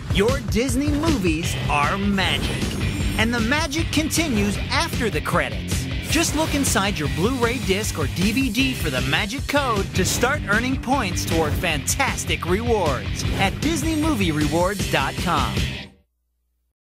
Your Disney movies are magic. And the magic continues after the credits. Just look inside your Blu-ray disc or DVD for the magic code to start earning points toward fantastic rewards at DisneyMovieRewards.com.